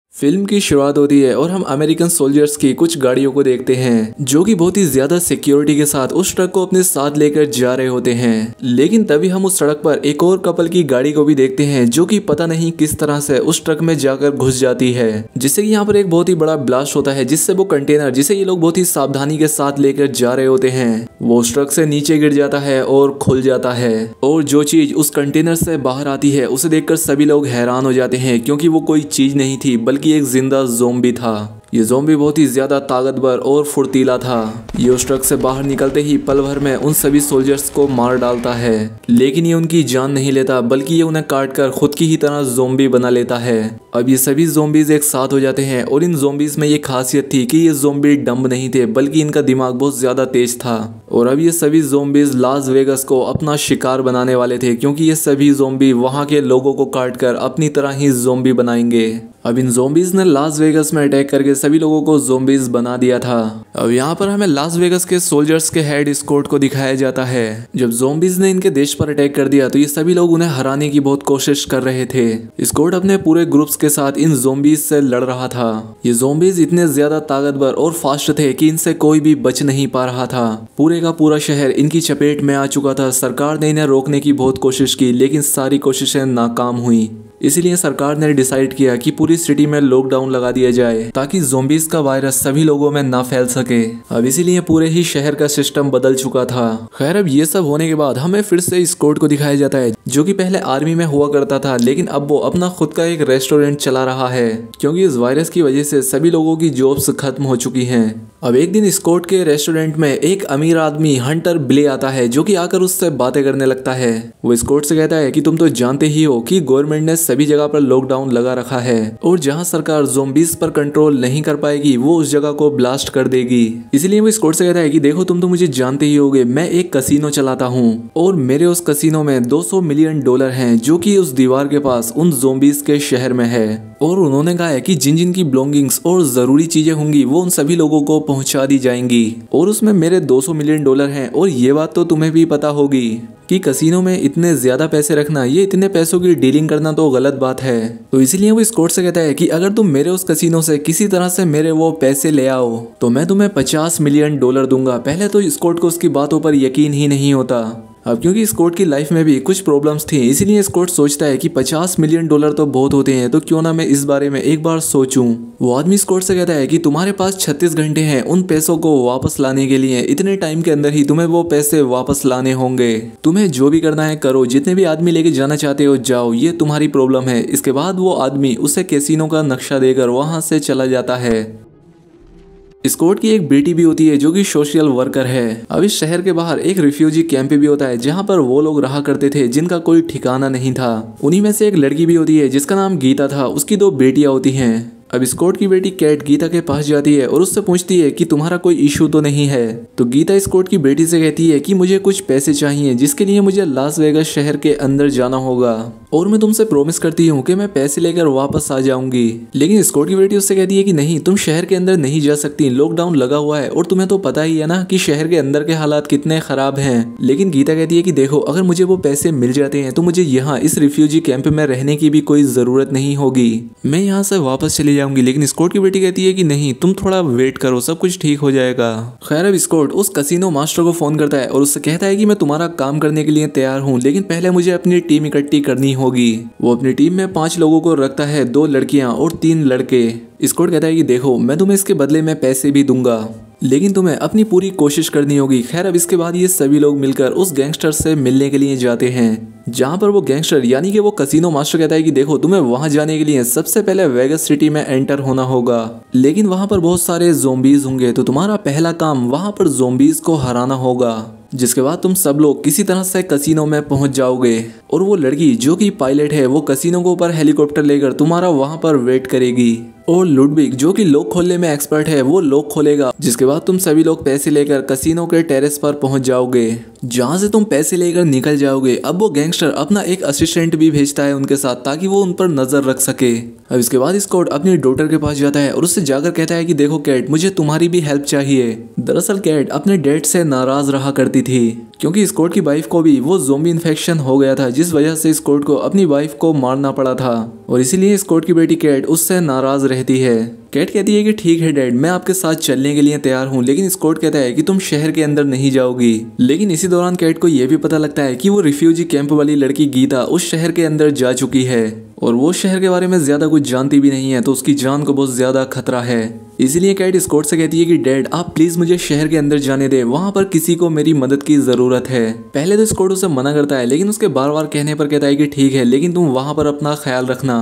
Film की शुरुआत होती है और हम अमेरिकन सोल्जर्स की कुछ गाड़ियों को देखते हैं जो कि बहुत ही ज्यादा सिक्योरिटी के साथ उस ट्रक को अपने साथ लेकर जा रहे होते हैं। लेकिन तभी हम उस सड़क पर एक और कपल की गाड़ी को भी देखते हैं जो कि पता नहीं किस तरह से उस ट्रक में जाकर घुस जाती है, जिससे कि यहाँ पर एक बहुत ही बड़ा ब्लास्ट होता है, जिससे वो कंटेनर जिसे ये लोग बहुत ही सावधानी के साथ लेकर जा रहे होते हैं वो उस ट्रक से नीचे गिर जाता है और खुल जाता है। और जो चीज उस कंटेनर से बाहर आती है उसे देखकर सभी लोग हैरान हो जाते हैं, क्योंकि वो कोई चीज नहीं थी बल्कि एक जिंदा ज़ोंबी था। ये ज़ोंबी बहुत ही ज्यादा ताकतवर और फुर्तीला था। ये उस ट्रक से बाहर निकलते ही पल भर में उन सभी सोल्जर्स को मार डालता है, लेकिन ये उनकी जान नहीं लेता बल्कि ये उन्हें काट कर खुद की ही तरह ज़ोंबी बना लेता है। अब ये सभी ज़ोंबीज एक साथ हो जाते हैं और इन ज़ोंबीज में ये खासियत थी कि ये ज़ोंबी डम्ब नहीं थे बल्कि इनका दिमाग बहुत ज्यादा तेज था। और अब ये सभी ज़ोंबीज लास वेगस को अपना शिकार बनाने वाले थे, क्योंकि ये सभी ज़ोंबी वहां के लोगों को काट कर अपनी तरह ही ज़ोंबी बनाएंगे। अब इन ज़ोंबीज ने लास वेगस में अटैक करके सभी लोगों को ज़ोंबीज बना दिया था। अब यहाँ पर हमें लास वेगस के सोल्जर्स के हेड स्कॉट को दिखाया जाता है। जब ज़ोंबीज ने इनके देश पर अटैक कर दिया तो ये सभी लोग उन्हें हराने की बहुत कोशिश कर रहे थे। स्कॉट अपने पूरे ग्रुप्स के साथ इन ज़ोंबीज से लड़ रहा था। ये ज़ोंबीज इतने ज्यादा ताकतवर और फास्ट थे कि इनसे कोई भी बच नहीं पा रहा था। पूरे का पूरा शहर इनकी चपेट में आ चुका था। सरकार ने इन्हें रोकने की बहुत कोशिश की, लेकिन सारी कोशिशें नाकाम हुई। इसीलिए सरकार ने डिसाइड किया कि पूरी सिटी में लॉकडाउन लगा दिया जाए ताकि ज़ोंबीज का वायरस सभी लोगों में ना फैल सके। अब इसीलिए पूरे ही शहर का सिस्टम बदल चुका था। खैर, अब ये सब होने के बाद हमें फिर से स्कॉट को दिखाया जाता है जो कि पहले आर्मी में हुआ करता था, लेकिन अब वो अपना खुद का एक रेस्टोरेंट चला रहा है, क्योंकि इस वायरस की वजह से सभी लोगों की जॉब्स खत्म हो चुकी हैं। अब एक दिन स्कॉट के रेस्टोरेंट में एक अमीर आदमी हंटर बिले आता है जो कि आकर उससे बातें करने लगता है। वो स्कॉट से कहता है कि तुम तो जानते ही हो कि गवर्नमेंट ने सभी जगह पर लॉकडाउन लगा रखा है और जहां सरकार ज़ोंबीज पर कंट्रोल नहीं कर पाएगी वो उस जगह को ब्लास्ट कर देगी। इसलिए वो स्कॉट से कहता है कि देखो, तुम तो मुझे जानते ही होगे, मैं एक कसिनो चलाता हूँ और मेरे उस कसिनो में $200 मिलियन हैं जो कि उस दीवार के पास उन ज़ोंबीज के शहर में है। और उन्होंने कहा है कि जिन जिन की बिलोंगिंग्स और जरूरी चीजें होंगी वो उन सभी लोगों को पहुंचा दी जाएंगी और उसमें मेरे $200 मिलियन हैं। और ये बात तो तुम्हें भी पता होगी कि कसिनो में इतने ज्यादा पैसे रखना, ये इतने पैसों की डीलिंग करना तो गलत बात है। तो इसलिए वो स्कॉट से कहता है कि अगर तुम मेरे उस कसिनो से किसी तरह से मेरे वो पैसे ले आओ तो मैं तुम्हें $50 मिलियन दूंगा। पहले तो स्कॉट को उसकी बातों पर यकीन ही नहीं होता। अब क्योंकि स्कॉट की लाइफ में भी कुछ प्रॉब्लम्स थी, इसीलिए स्कॉट सोचता है कि $50 मिलियन तो बहुत होते हैं, तो क्यों ना मैं इस बारे में एक बार सोचूं। वो आदमी स्कॉट से कहता है कि तुम्हारे पास 36 घंटे हैं उन पैसों को वापस लाने के लिए। इतने टाइम के अंदर ही तुम्हें वो पैसे वापस लाने होंगे। तुम्हें जो भी करना है करो, जितने भी आदमी लेके जाना चाहते हो जाओ, ये तुम्हारी प्रॉब्लम है। इसके बाद वो आदमी उसे कैसीनो का नक्शा देकर वहां से चला जाता है। स्कॉट की एक बेटी भी होती है जो कि सोशल वर्कर है। अब इस शहर के बाहर एक रिफ्यूजी कैंप भी होता है जहां पर वो लोग रहा करते थे जिनका कोई ठिकाना नहीं था। उन्हीं में से एक लड़की भी होती है जिसका नाम गीता था। उसकी 2 बेटियां होती हैं। अब स्कॉट की बेटी कैट गीता के पास जाती है और उससे पूछती है कि तुम्हारा कोई इशू तो नहीं है। तो गीता स्कॉट की बेटी से कहती है कि मुझे कुछ पैसे चाहिए जिसके लिए मुझे लास वेगास शहर के अंदर जाना होगा और मैं तुमसे प्रॉमिस करती हूँ कि मैं पैसे लेकर वापस आ जाऊंगी। लेकिन स्कॉट की बेटी उससे कहती है कि नहीं, तुम शहर के अंदर नहीं जा सकती, लॉकडाउन लगा हुआ है और तुम्हें तो पता ही है ना कि शहर के अंदर के हालात कितने खराब हैं। लेकिन गीता कहती है कि देखो, अगर मुझे वो पैसे मिल जाते हैं तो मुझे यहाँ इस रिफ्यूजी कैंप में रहने की भी कोई जरूरत नहीं होगी, मैं यहाँ से वापस चली जाऊंगी। लेकिन स्कॉट की बेटी कहती है कि नहीं, तुम थोड़ा वेट करो, सब कुछ ठीक हो जाएगा। खैर, अब स्कॉट उस कसिनो मास्टर को फोन करता है और उससे कहता है कि मैं तुम्हारा काम करने के लिए तैयार हूँ, लेकिन पहले मुझे अपनी टीम इकट्ठी करनी होगी। वो अपनी टीम में 5 लोगों को रखता है, 2 लड़कियां और 3 लड़के। स्कॉट कहता है कि देखो, मैं तुम्हें इसके बदले में पैसे भी दूंगा, लेकिन तुम्हें अपनी पूरी कोशिश करनी होगी। खैर, अब इसके बाद ये सभी लोग मिलकर उस गैंगस्टर से मिलने के लिए जाते हैं, जहां पर वो गैंगस्टर यानी कि वो कसिनो मास्टर कहता है कि देखो, तुम्हें वहां जाने के लिए सबसे पहले वेगस सिटी में एंटर होना होगा, लेकिन वहां पर बहुत सारे ज़ोंबीज होंगे, तो तुम्हारा पहला काम वहां पर ज़ोंबीज को हराना होगा। जिसके बाद तुम सब लोग किसी तरह से कसिनो में पहुंच जाओगे और वो लड़की जो कि पायलट है वो कसिनो के ऊपर हेलीकॉप्टर लेकर तुम्हारा वहां पर वेट करेगी। और लुडविग जो कि लॉक खोलने में एक्सपर्ट है वो लॉक खोलेगा। जिसके बाद तुम सभी लोग पैसे लेकर कसिनो के टेरेस पर पहुंच जाओगे, जहां से तुम पैसे लेकर निकल जाओगे। अब वो गैंगस्टर अपना एक असिस्टेंट भी भेजता है उनके साथ ताकि वो उन पर नजर रख सके। अब इसके बाद स्कॉट अपनी डॉटर के पास जाता है और उससे जाकर कहता है कि देखो कैट, मुझे तुम्हारी भी हेल्प चाहिए। दरअसल कैट अपने डैड से नाराज रहा करती थी क्योंकि स्कॉट की वाइफ को भी वो ज़ोंबी इन्फेक्शन हो गया था, जिस वजह से स्कॉट को अपनी वाइफ को मारना पड़ा था और इसीलिए स्कॉट की बेटी कैट उससे नाराज रह कहती है। कैट कहती है कि ठीक है डैड, मैं आपके साथ चलने के लिए तैयार हूँ, लेकिन स्कॉट कहता है कि तुम शहर के अंदर नहीं जाओगी। लेकिन इसी दौरान कैट को यह भी पता लगता है कि वो रिफ्यूजी कैंप वाली लड़की गीता उस शहर के अंदर जा चुकी है और वो शहर के बारे में ज्यादा कुछ जानती भी नहीं है, तो उसकी जान को बहुत ज्यादा खतरा है। इसीलिए कैट स्कॉट से कहती है कि डैड आप प्लीज मुझे शहर के अंदर जाने दे, वहां पर किसी को मेरी मदद की जरूरत है। पहले तो स्कॉट उसे मना करता है, लेकिन उसके बार बार कहने पर कहता है कि ठीक है, लेकिन तुम वहां पर अपना ख्याल रखना।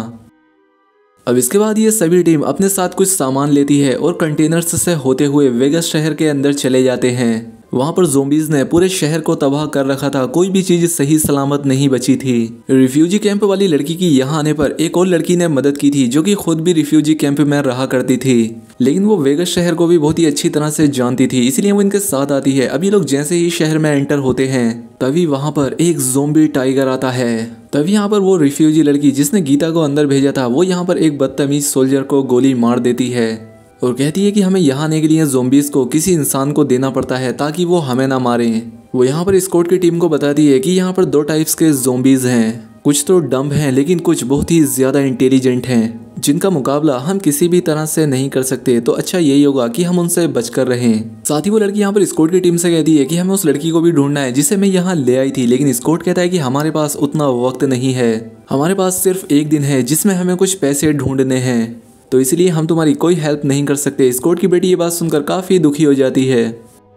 अब इसके बाद ये सभी टीम अपने साथ कुछ सामान लेती है और कंटेनर्स से होते हुए वेगस शहर के अंदर चले जाते हैं। वहां पर ज़ोंबीज ने पूरे शहर को तबाह कर रखा था, कोई भी चीज सही सलामत नहीं बची थी। रिफ्यूजी कैंप वाली लड़की की यहाँ आने पर एक और लड़की ने मदद की थी जो कि खुद भी रिफ्यूजी कैंप में रहा करती थी, लेकिन वो वेगस शहर को भी बहुत ही अच्छी तरह से जानती थी, इसलिए वो इनके साथ आती है। अभी लोग जैसे ही शहर में एंटर होते हैं तभी वहां पर एक ज़ोंबी टाइगर आता है। तभी यहाँ पर वो रिफ्यूजी लड़की जिसने गीता को अंदर भेजा था वो यहाँ पर एक बदतमीज सोल्जर को गोली मार देती है और कहती है कि हमें यहाँ आने के लिए ज़ोंबीज को किसी इंसान को देना पड़ता है ताकि वो हमें ना मारें। वो यहाँ पर स्कॉट की टीम को बताती है कि यहाँ पर 2 टाइप्स के ज़ोंबीज हैं, कुछ तो डम्ब हैं लेकिन कुछ बहुत ही ज़्यादा इंटेलिजेंट हैं जिनका मुकाबला हम किसी भी तरह से नहीं कर सकते, तो अच्छा यही होगा कि हम उनसे बचकर रहें। साथ ही वो लड़की यहाँ पर स्कॉट की टीम से कहती है कि हमें उस लड़की को भी ढूंढना है जिसे मैं यहाँ ले आई थी, लेकिन स्कॉट कहता है कि हमारे पास उतना वक्त नहीं है, हमारे पास सिर्फ 1 दिन है जिसमें हमें कुछ पैसे ढूंढने हैं, तो इसलिए हम तुम्हारी कोई हेल्प नहीं कर सकते। स्कॉट की बेटी ये बात सुनकर काफ़ी दुखी हो जाती है।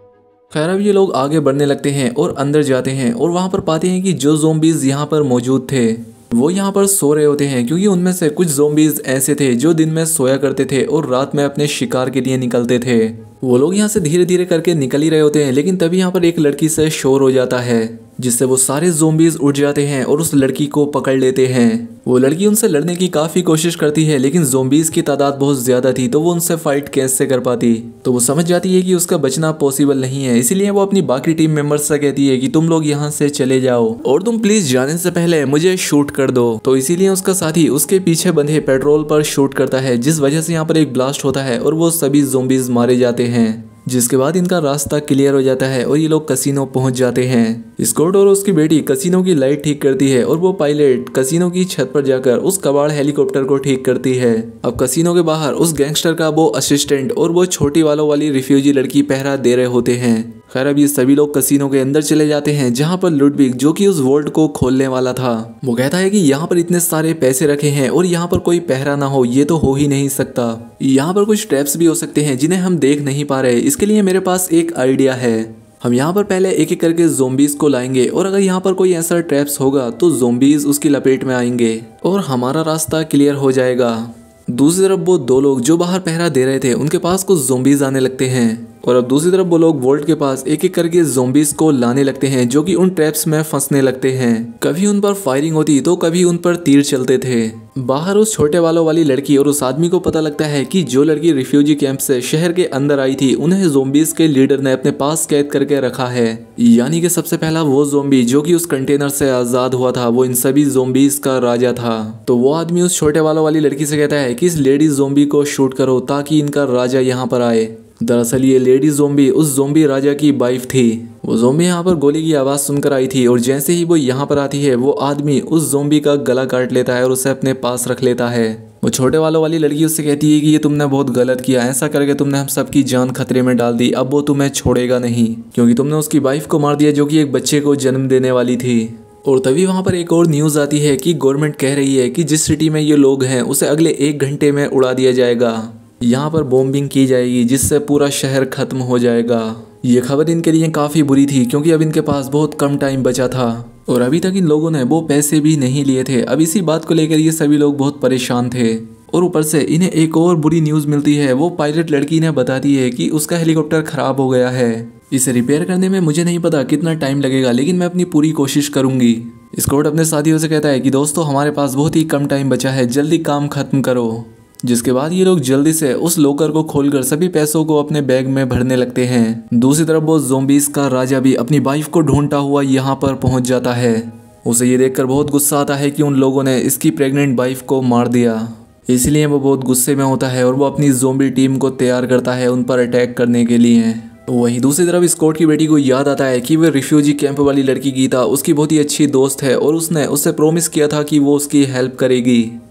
खैर अब ये लोग आगे बढ़ने लगते हैं और अंदर जाते हैं और वहाँ पर पाते हैं कि जो ज़ोंबीज यहाँ पर मौजूद थे वो यहाँ पर सो रहे होते हैं, क्योंकि उनमें से कुछ ज़ोंबीज ऐसे थे जो दिन में सोया करते थे और रात में अपने शिकार के लिए निकलते थे। वो लोग यहाँ से धीरे धीरे करके निकल ही रहे होते हैं, लेकिन तभी यहाँ पर एक लड़की से शोर हो जाता है जिससे वो सारे ज़ोंबीज उठ जाते हैं और उस लड़की को पकड़ लेते हैं। वो लड़की उनसे लड़ने की काफ़ी कोशिश करती है, लेकिन ज़ोंबीज की तादाद बहुत ज़्यादा थी तो वो उनसे फाइट कैसे कर पाती। तो वो समझ जाती है कि उसका बचना पॉसिबल नहीं है, इसीलिए वो अपनी बाकी टीम मेंबर्स से कहती है कि तुम लोग यहाँ से चले जाओ और तुम प्लीज जाने से पहले मुझे शूट कर दो। तो इसीलिए उसका साथी उसके पीछे बंधे पेट्रोल पर शूट करता है, जिस वजह से यहाँ पर एक ब्लास्ट होता है और वो सभी ज़ोंबीज मारे जाते हैं, जिसके बाद इनका रास्ता क्लियर हो जाता है और ये लोग कसिनो पहुंच जाते हैं। स्कॉट और उसकी बेटी कसिनो की लाइट ठीक करती है और वो पायलट कसिनो की छत पर जाकर उस कबाड़ हेलीकॉप्टर को ठीक करती है। अब कसिनो के बाहर उस गैंगस्टर का वो असिस्टेंट और वो छोटी वालों वाली रिफ्यूजी लड़की पहरा दे रहे होते हैं। खैर अब ये सभी लोग कसिनो के अंदर चले जाते हैं, जहाँ पर लुडविग जो कि उस वोल्ट को खोलने वाला था वो कहता है कि यहाँ पर इतने सारे पैसे रखे हैं और यहाँ पर कोई पहरा ना हो ये तो हो ही नहीं सकता, यहाँ पर कुछ ट्रैप्स भी हो सकते हैं जिन्हें हम देख नहीं पा रहे। इसके लिए मेरे पास एक आइडिया है, हम यहाँ पर पहले एक एक करके ज़ोंबीज को लाएंगे और अगर यहाँ पर कोई ऐसा ट्रैप्स होगा तो ज़ोंबीज उसकी लपेट में आएंगे और हमारा रास्ता क्लियर हो जाएगा। दूसरी तरफ वो 2 लोग जो बाहर पहरा दे रहे थे उनके पास कुछ ज़ोंबीज आने लगते हैं और अब दूसरी तरफ वो लोग वोल्ट के पास एक एक करके ज़ोंबीज को लाने लगते हैं जो कि उन ट्रैप्स में फंसने लगते हैं। कभी उन पर फायरिंग होती तो कभी उन पर तीर चलते थे। बाहर उस छोटे वालों वाली लड़की और उस आदमी को पता लगता है कि जो लड़की रिफ्यूजी कैंप से शहर के अंदर आई थी उन्हें ज़ोंबीज के लीडर ने अपने पास कैद करके रखा है, यानी कि सबसे पहला वो ज़ोंबी जो कि उस कंटेनर से आज़ाद हुआ था वो इन सभी ज़ोंबीज का राजा था। तो वो आदमी उस छोटे वालों वाली लड़की से कहता है कि इस लेडी ज़ोंबी को शूट करो ताकि इनका राजा यहाँ पर आए। दरअसल ये लेडी ज़ोंबी उस ज़ोंबी राजा की वाइफ थी। वो ज़ोंबी यहाँ पर गोली की आवाज़ सुनकर आई थी और जैसे ही वो यहाँ पर आती है वो आदमी उस ज़ोंबी का गला काट लेता है और उसे अपने पास रख लेता है। वो छोटे वालों वाली लड़की उससे कहती है कि ये तुमने बहुत गलत किया, ऐसा करके तुमने हम सबकी जान खतरे में डाल दी, अब वो तुम्हें छोड़ेगा नहीं क्योंकि तुमने उसकी वाइफ को मार दिया जो कि एक बच्चे को जन्म देने वाली थी। और तभी वहाँ पर एक और न्यूज़ आती है कि गवर्नमेंट कह रही है कि जिस सिटी में ये लोग हैं उसे अगले 1 घंटे में उड़ा दिया जाएगा, यहाँ पर बॉम्बिंग की जाएगी जिससे पूरा शहर खत्म हो जाएगा। ये खबर इनके लिए काफ़ी बुरी थी क्योंकि अब इनके पास बहुत कम टाइम बचा था और अभी तक इन लोगों ने वो पैसे भी नहीं लिए थे। अब इसी बात को लेकर ये सभी लोग बहुत परेशान थे और ऊपर से इन्हें एक और बुरी न्यूज़ मिलती है। वो पायलट लड़की ने बताती है कि उसका हेलीकॉप्टर ख़राब हो गया है, इसे रिपेयर करने में मुझे नहीं पता कितना टाइम लगेगा लेकिन मैं अपनी पूरी कोशिश करूँगी। स्कॉट अपने साथियों से कहता है कि दोस्तों हमारे पास बहुत ही कम टाइम बचा है, जल्दी काम खत्म करो। जिसके बाद ये लोग जल्दी से उस लॉकर को खोलकर सभी पैसों को अपने बैग में भरने लगते हैं। दूसरी तरफ वो ज़ोंबीज का राजा भी अपनी वाइफ को ढूंढता हुआ यहाँ पर पहुँच जाता है। उसे ये देखकर बहुत गुस्सा आता है कि उन लोगों ने इसकी प्रेग्नेंट वाइफ को मार दिया, इसलिए वो बहुत गुस्से में होता है और वो अपनी ज़ोंबी टीम को तैयार करता है उन पर अटैक करने के लिए। वहीं दूसरी तरफ स्कॉट की बेटी को याद आता है कि वह रिफ्यूजी कैंप वाली लड़की गीता उसकी बहुत ही अच्छी दोस्त है और उसने उससे प्रॉमिस किया था कि वो उसकी हेल्प करेगी।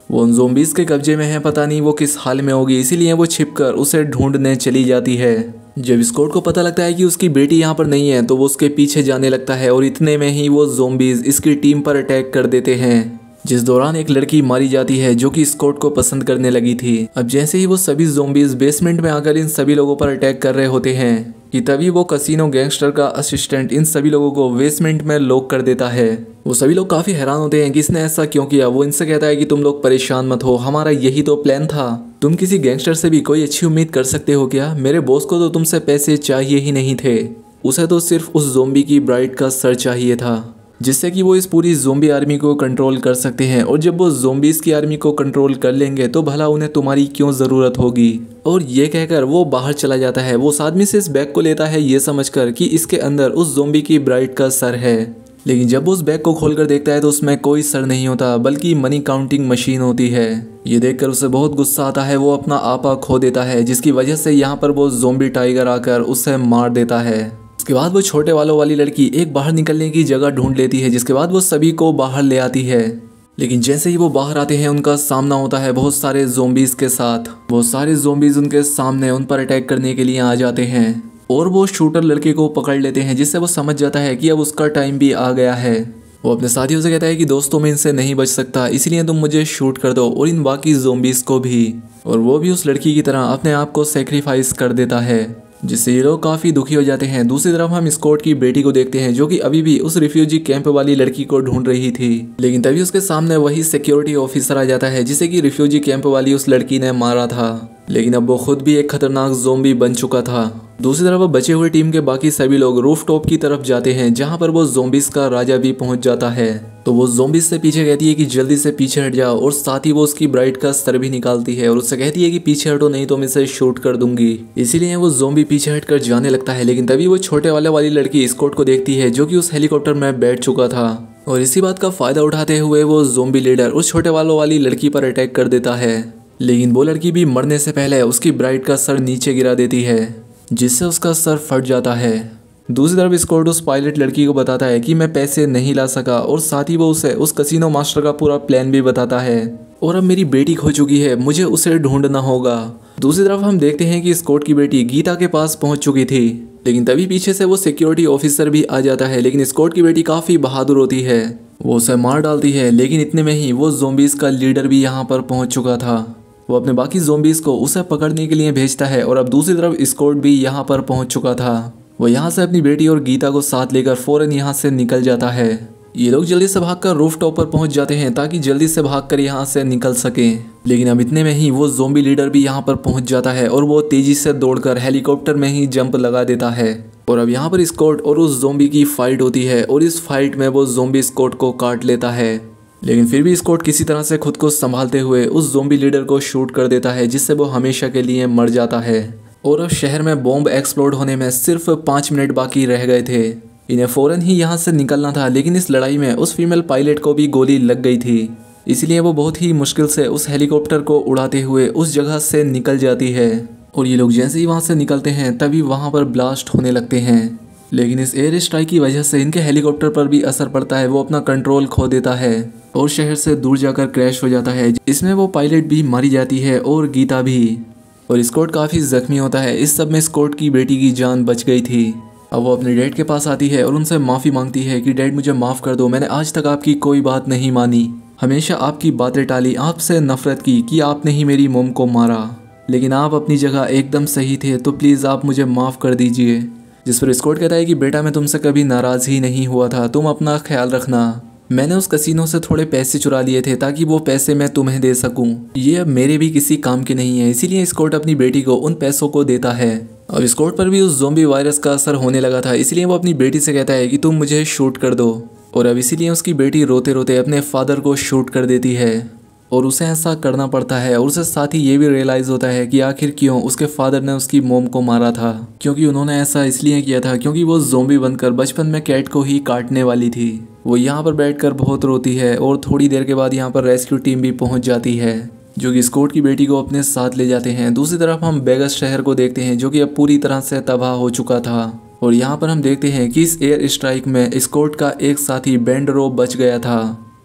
वो उन ज़ोंबीज़ के कब्जे में है, पता नहीं वो किस हाल में होगी, इसीलिए वो छिपकर उसे ढूंढने चली जाती है। जब स्कॉट को पता लगता है कि उसकी बेटी यहाँ पर नहीं है तो वो उसके पीछे जाने लगता है और इतने में ही वो ज़ोंबीज़ इसकी टीम पर अटैक कर देते हैं, जिस दौरान एक लड़की मारी जाती है जो कि स्कॉट को पसंद करने लगी थी। अब जैसे ही वो सभी ज़ोंबीज़ बेसमेंट में आकर इन सभी लोगों पर अटैक कर रहे होते हैं कि तभी वो कसिनो गैंगस्टर का असिस्टेंट इन सभी लोगों को बेसमेंट में लॉक कर देता है। वो सभी लोग काफ़ी हैरान होते हैं कि इसने ऐसा क्यों किया। वो इनसे कहता है कि तुम लोग परेशान मत हो, हमारा यही तो प्लान था। तुम किसी गैंगस्टर से भी कोई अच्छी उम्मीद कर सकते हो क्या? मेरे बॉस को तो तुमसे पैसे चाहिए ही नहीं थे, उसे तो सिर्फ उस ज़ोंबी की ब्राइड का सर चाहिए था, जिससे कि वो इस पूरी ज़ोंबी आर्मी को कंट्रोल कर सकते हैं। और जब वो ज़ोंबीज़ की आर्मी को कंट्रोल कर लेंगे तो भला उन्हें तुम्हारी क्यों ज़रूरत होगी। और ये कहकर वो बाहर चला जाता है। वो उस आदमी से इस बैग को लेता है ये समझकर कि इसके अंदर उस ज़ोंबी की ब्राइड का सर है, लेकिन जब वो उस बैग को खोलकर देखता है तो उसमें कोई सर नहीं होता बल्कि मनी काउंटिंग मशीन होती है। ये देखकर उसे बहुत गुस्सा आता है। वो अपना आपा खो देता है, जिसकी वजह से यहाँ पर वो ज़ोंबी टाइगर आकर उसे मार देता है। उसके बाद वो छोटे वालों वाली लड़की एक बाहर निकलने की जगह ढूंढ लेती है, जिसके बाद वो सभी को बाहर ले आती है। लेकिन जैसे ही वो बाहर आते हैं उनका सामना होता है बहुत सारे ज़ोंबीज़ के साथ। वो सारे ज़ोंबीज़ उनके सामने उन पर अटैक करने के लिए आ जाते हैं और वो शूटर लड़के को पकड़ लेते हैं, जिससे वो समझ जाता है कि अब उसका टाइम भी आ गया है। वो अपने साथियों से कहता है कि दोस्तों मैं इनसे नहीं बच सकता, इसलिए तुम मुझे शूट कर दो और इन बाकी ज़ोंबीज़ को भी। और वो भी उस लड़की की तरह अपने आप को सेक्रीफाइस कर देता है, जिससे ये लोग काफ़ी दुखी हो जाते हैं। दूसरी तरफ हम स्कॉट की बेटी को देखते हैं जो कि अभी भी उस रिफ्यूजी कैंप वाली लड़की को ढूंढ रही थी, लेकिन तभी उसके सामने वही सिक्योरिटी ऑफिसर आ जाता है जिसे कि रिफ्यूजी कैंप वाली उस लड़की ने मारा था। लेकिन अब वो खुद भी एक खतरनाक ज़ोंबी बन चुका था। दूसरी तरफ बचे हुए टीम के बाकी सभी लोग रूफ टॉप की तरफ जाते हैं, जहां पर वो ज़ोंबीज़ का राजा भी पहुंच जाता है। तो वो ज़ोंबीज़ से पीछे कहती है कि जल्दी से पीछे हट जाओ, और साथ ही वो उसकी ब्राइड का सर भी निकालती है और उससे कहती है कि पीछे हटो नहीं तो मैं इसे शूट कर दूंगी। इसीलिए वो ज़ोंबी पीछे हटकर जाने लगता है, लेकिन तभी वो छोटे वाली लड़की स्कॉट को देखती है जो कि उस हेलीकॉप्टर में बैठ चुका था। और इसी बात का फायदा उठाते हुए वो ज़ोंबी लीडर उस छोटे वाली लड़की पर अटैक कर देता है, लेकिन वो लड़की भी मरने से पहले उसकी ब्राइड का सर नीचे गिरा देती है, जिससे उसका सर फट जाता है। दूसरी तरफ स्कॉट उस पायलट लड़की को बताता है कि मैं पैसे नहीं ला सका, और साथ ही वो उसे उस कसिनो मास्टर का पूरा प्लान भी बताता है। और अब मेरी बेटी खो चुकी है, मुझे उसे ढूंढना होगा। दूसरी तरफ हम देखते हैं कि स्कॉट की बेटी गीता के पास पहुंच चुकी थी, लेकिन तभी पीछे से वो सिक्योरिटी ऑफिसर भी आ जाता है। लेकिन स्कॉट की बेटी काफ़ी बहादुर होती है, वो उसे मार डालती है। लेकिन इतने में ही वो ज़ोंबीज़ का लीडर भी यहाँ पर पहुँच चुका था। वो अपने बाकी ज़ोंबीज़ को उसे पकड़ने के लिए भेजता है, और अब दूसरी तरफ स्कॉट भी यहाँ पर पहुँच चुका था। वो यहाँ से अपनी बेटी और गीता को साथ लेकर फौरन यहाँ से निकल जाता है। ये लोग जल्दी से भागकर रूफ टॉप पर पहुँच जाते हैं ताकि जल्दी से भागकर यहाँ से निकल सकें। लेकिन अब इतने में ही वो ज़ोंबी लीडर भी यहाँ पर पहुँच जाता है, और वो तेज़ी से दौड़कर हेलीकॉप्टर में ही जंप लगा देता है। और अब यहाँ पर स्कॉट और उस ज़ोंबी की फाइट होती है, और इस फाइट में वो ज़ोंबी स्कॉट को काट लेता है। लेकिन फिर भी स्कॉट किसी तरह से खुद को संभालते हुए उस ज़ोंबी लीडर को शूट कर देता है, जिससे वो हमेशा के लिए मर जाता है। और अब शहर में बॉम्ब एक्सप्लोड होने में सिर्फ 5 मिनट बाकी रह गए थे। इन्हें फ़ौरन ही यहाँ से निकलना था, लेकिन इस लड़ाई में उस फीमेल पायलट को भी गोली लग गई थी, इसलिए वो बहुत ही मुश्किल से उस हेलीकॉप्टर को उड़ाते हुए उस जगह से निकल जाती है। और ये लोग जैसे ही वहाँ से निकलते हैं तभी वहाँ पर ब्लास्ट होने लगते हैं, लेकिन इस एयर स्ट्राइक की वजह से इनके हेलीकॉप्टर पर भी असर पड़ता है। वो अपना कंट्रोल खो देता है और शहर से दूर जाकर क्रैश हो जाता है। इसमें वो पायलट भी मारी जाती है और गीता भी, और स्कॉट काफ़ी जख्मी होता है। इस सब में स्कॉट की बेटी की जान बच गई थी। अब वो अपने डैड के पास आती है और उनसे माफ़ी मांगती है कि डैड मुझे माफ़ कर दो, मैंने आज तक आपकी कोई बात नहीं मानी, हमेशा आपकी बातें टाली, आपसे नफरत की कि आपने ही मेरी मोम को मारा, लेकिन आप अपनी जगह एकदम सही थे, तो प्लीज़ आप मुझे माफ़ कर दीजिए। जिस पर स्कॉट कहता है कि बेटा मैं तुमसे कभी नाराज़ ही नहीं हुआ था, तुम अपना ख्याल रखना। मैंने उस कसिनो से थोड़े पैसे चुरा लिए थे ताकि वो पैसे मैं तुम्हें दे सकूं। ये अब मेरे भी किसी काम के नहीं है, इसीलिए स्कॉट अपनी बेटी को उन पैसों को देता है। अब स्कॉट पर भी उस ज़ोंबी वायरस का असर होने लगा था, इसलिए वो अपनी बेटी से कहता है कि तुम मुझे शूट कर दो। और अब इसीलिए उसकी बेटी रोते रोते अपने फादर को शूट कर देती है, और उसे ऐसा करना पड़ता है। और उसे साथ ही ये भी रियलाइज़ होता है कि आखिर क्यों उसके फादर ने उसकी मोम को मारा था, क्योंकि उन्होंने ऐसा इसलिए किया था क्योंकि वो ज़ोंबी बनकर बचपन में कैट को ही काटने वाली थी। वो यहाँ पर बैठकर बहुत रोती है, और थोड़ी देर के बाद यहाँ पर रेस्क्यू टीम भी पहुँच जाती है, जो कि स्कॉट की बेटी को अपने साथ ले जाते हैं। दूसरी तरफ हम वेगास शहर को देखते हैं, जो कि अब पूरी तरह से तबाह हो चुका था। और यहाँ पर हम देखते हैं कि इस एयर स्ट्राइक में स्कॉट का एक साथी बेंडरो बच गया था।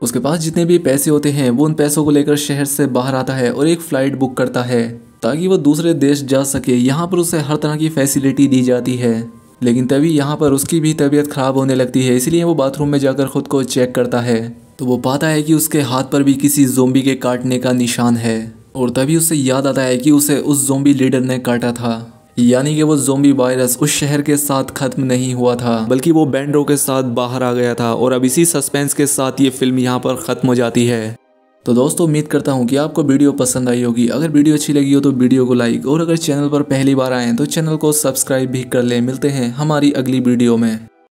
उसके पास जितने भी पैसे होते हैं वो उन पैसों को लेकर शहर से बाहर आता है और एक फ़्लाइट बुक करता है ताकि वो दूसरे देश जा सके। यहाँ पर उसे हर तरह की फैसिलिटी दी जाती है, लेकिन तभी यहाँ पर उसकी भी तबीयत ख़राब होने लगती है। इसलिए वो बाथरूम में जाकर खुद को चेक करता है तो वो पाता है कि उसके हाथ पर भी किसी ज़ोंबी के काटने का निशान है। और तभी उसे याद आता है कि उसे उस ज़ोंबी लीडर ने काटा था, यानी कि वो ज़ोंबी वायरस उस शहर के साथ ख़त्म नहीं हुआ था बल्कि वो बैंडो के साथ बाहर आ गया था। और अब इसी सस्पेंस के साथ ये फिल्म यहाँ पर ख़त्म हो जाती है। तो दोस्तों उम्मीद करता हूँ कि आपको वीडियो पसंद आई होगी। अगर वीडियो अच्छी लगी हो तो वीडियो को लाइक, और अगर चैनल पर पहली बार आए तो चैनल को सब्सक्राइब भी कर लें। मिलते हैं हमारी अगली वीडियो में।